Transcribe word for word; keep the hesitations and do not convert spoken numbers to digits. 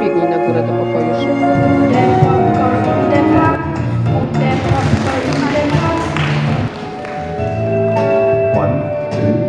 biegnij na górę do pokoju szybko. Idę popcorn, idę pop, idę popcorn, idę pop. One, two,